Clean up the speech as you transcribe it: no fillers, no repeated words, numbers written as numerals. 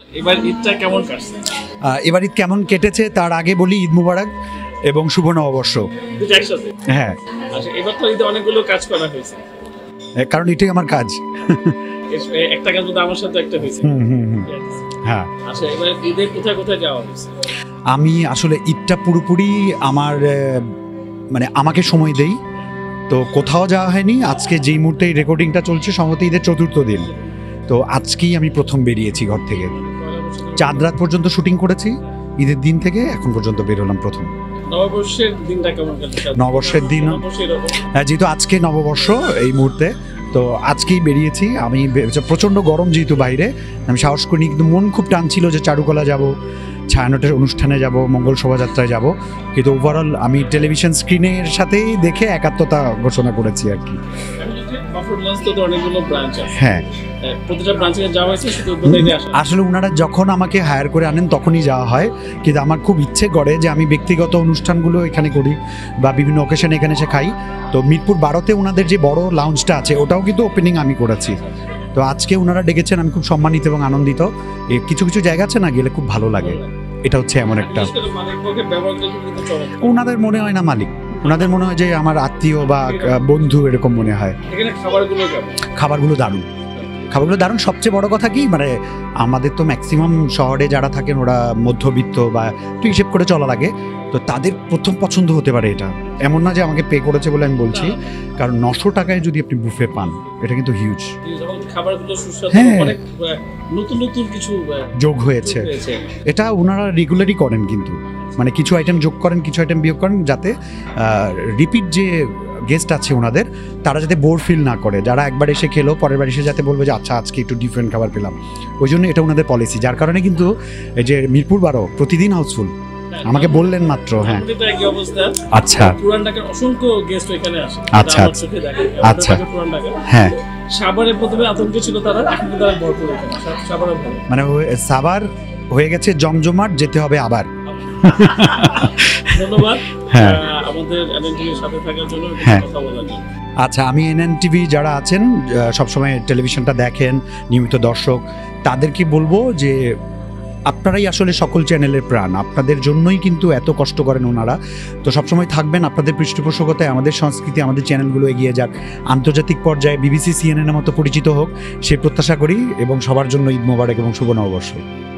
এবার ঈদটা কেমন কাটছে? এবার ঈদ কেমন কেটেছে তার আগে বলি ঈদ মুবারক এবং শুভ নববর্ষ। একসাথে? হ্যাঁ। আচ্ছা, এবার তো ঈদে অনেকগুলো কাজ করা হয়েছে, কারণ এটাই আমার কাজ। একটা কাজ তো আমার সাথে একটা হয়েছে। হ্যাঁ। আচ্ছা, এবার ঈদে কোথায় কোথায় যাওয়া হয়েছে? আমি আসলে ঈদটা পুরোপুরি আমার মানে আমাকে সময় দেই, তো কোথাও যাওয়া হয়নি। আজকে যেই মুহূর্তে এই রেকর্ডিংটা চলছে সম্ভবত ঈদের ৪র্থ দিন, তো আজকেই আমি প্রথম বেরিয়েছি ঘর থেকে। চাঁদ রাত পর্যন্ত শুটিং করেছি, ঈদের দিন থেকে এখন পর্যন্ত বের হলাম প্রথম। নববর্ষের দিনটা কেমন কাটছে? নববর্ষের দিন যেহেতু আজকে নববর্ষ এই মুহূর্তে, তো আজকেই বেরিয়েছি। আমি প্রচণ্ড গরম যেহেতু বাইরে, আমি সাহস করিনি, কিন্তু মন খুব টানছিল যে চারুকলা যাব, ছায়ানটের অনুষ্ঠানে যাব, মঙ্গল শোভাযাত্রায় যাব, কিন্তু ওভারঅল আমি টেলিভিশন স্ক্রিনের সাথেই দেখে একাত্মতা ঘোষণা করেছি আর কি। হ্যাঁ, আসলে ওনারা যখন আমাকে হায়ার করে আনেন তখনই যাওয়া হয়, কিন্তু আমার খুব ইচ্ছে করে যে আমি ব্যক্তিগত অনুষ্ঠানগুলো এখানে করি বা বিভিন্ন অকেশনে এখানে এসে খাই। তো মিরপুর 12-তে ওনাদের যে বড় লাউঞ্জটা আছে ওটাও কিন্তু ওপেনিং আমি করেছি। তো আজকে ওনারা ডেকেছেন, আমি খুব সম্মানিত এবং আনন্দিত। কিছু কিছু জায়গা আছে না, গেলে খুব ভালো লাগে। এটা হচ্ছে এমন একটা, ওনাদের মনে হয় না মালিক, ওনাদের মনে হয় যে আমার আত্মীয় বা বন্ধু, এরকম মনে হয়। খাবারগুলো দারুণ, খাবারগুলো দারুণ। সবচেয়ে বড় কথা কি, মানে আমাদের তো ম্যাক্সিমাম শহরে যারা থাকেন ওরা মধ্যবিত্ত বা একটু হিসেব করে চলা লাগে, তো তাদের প্রথম পছন্দ হতে পারে এটা। এমন না যে আমাকে পে করেছে বলে আমি বলছি, কারণ 900 টাকায় যদি আপনি বুফে পান, এটা কিন্তু হিউজ। হ্যাঁ, নতুন নতুন কিছু যোগ হয়েছে, এটা ওনারা রেগুলারই করেন, কিন্তু মানে কিছু আইটেম যোগ করেন, কিছু আইটেম বিয়োগ করেন, যাতে রিপিট যে গেস্ট আছে ওনাদের, তারা যাতে বোর ফিল না করে। যারা একবার এসে খেলো, পরের বার এসে যাতে বলবে যে আচ্ছা আজকে একটু ডিফারেন্ট খাবার পেলাম। ওই জন্য এটা ওনাদের পলিসি, যার কারণে কিন্তু এই যে মিরপুর 12 প্রতিদিন হাউসফুল। আমাকে বললেন মাত্র। হ্যাঁ, আচ্ছা, পুরান ঢাকার অসংখ্য গেস্ট এখানে আসে। আচ্ছা আচ্ছা, হ্যাঁ। সাভারে প্রথমে আতঙ্ক ছিল, তারা এখন তারা ভরপুর এখানে। সাভারে মানে সাভার হয়ে গেছে জমজমাট, যেতে হবে আবার। ধন্যবাদ আমাদের NAN TV এর সাথে থাকার জন্য, কথা বলার জন্য। আচ্ছা, আমি NAN TV যারা আছেন, সবসময় টেলিভিশনটা দেখেন, নিয়মিত দর্শক, তাদেরকে বলবো যে আপনারাই আসলে সকল চ্যানেলের প্রাণ, আপনাদের জন্যই কিন্তু এত কষ্ট করেন ওনারা। তো সবসময় থাকবেন, আপনাদের পৃষ্ঠপোষকতায় আমাদের সংস্কৃতি, আমাদের চ্যানেলগুলো এগিয়ে যাক, আন্তর্জাতিক পর্যায়ে BBC CNN এর মতো পরিচিত হোক, সে প্রত্যাশা করি। এবং সবার জন্য ঈদ মোবারক এবং শুভ নববর্ষ।